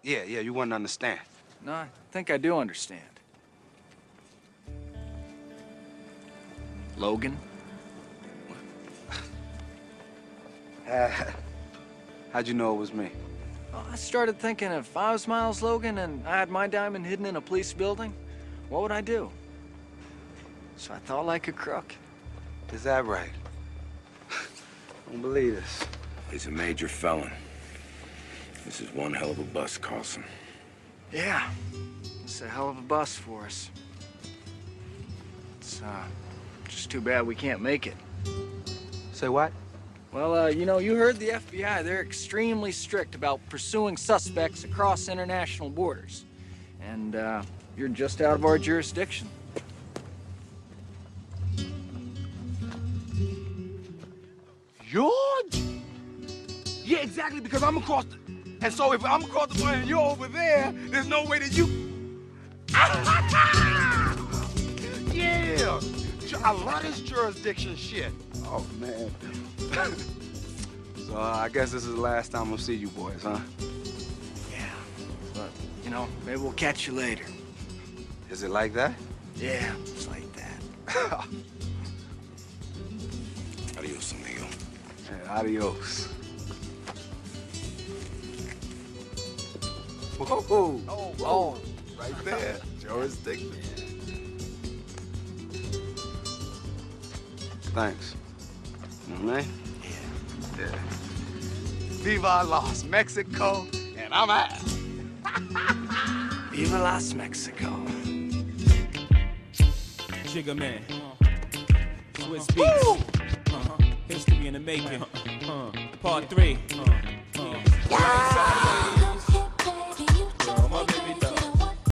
Yeah, you wouldn't understand. No, I think I do understand. Logan? How'd you know it was me? Well, I started thinking if I was Miles Logan and I had my diamond hidden in a police building, what would I do? So I thought like a crook. Is that right? I don't believe this. He's a major felon. This is one hell of a bust, Carlson. Yeah, it's a hell of a bust for us. It's, just too bad we can't make it. Say what? Well, you know, you heard the FBI. They're extremely strict about pursuing suspects across international borders. And, you're just out of our jurisdiction. George? Yeah, exactly, because I'm across the... And so if I'm across the border and you're over there, there's no way that you... Yeah! I love this jurisdiction shit. Oh, man. So I guess this is the last time we'll see you boys, huh? Yeah, but, you know, maybe we'll catch you later. Is it like that? Yeah, it's like that. Adios, amigo. Yeah, adios. Whoa. Oh, right there. Jurisdiction. Thanks. You know what I mean? Yeah. Viva Las Mexico, and I'm out. Viva Las Mexico. Jigga Man. Swiss Beats. History in the making. Part 3.